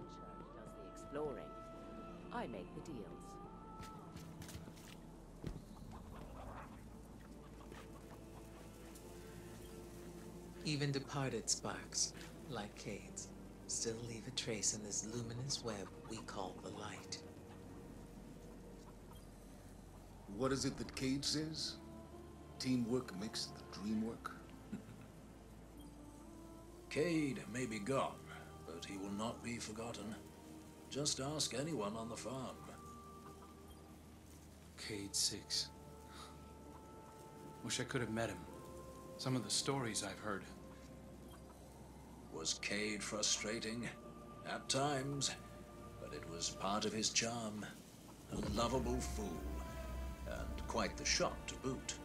church does the exploring. I make the deals. Even departed sparks, like caydes, still leave a trace in this luminous web we call the light. What is it that Cade says? Teamwork makes the dream work? Cade may be gone, but he will not be forgotten. Just ask anyone on the farm. Cayde 6. Wish I could have met him. Some of the stories I've heard. Was Cade frustrating? At times, but it was part of his charm. A lovable fool, and quite the shot to boot.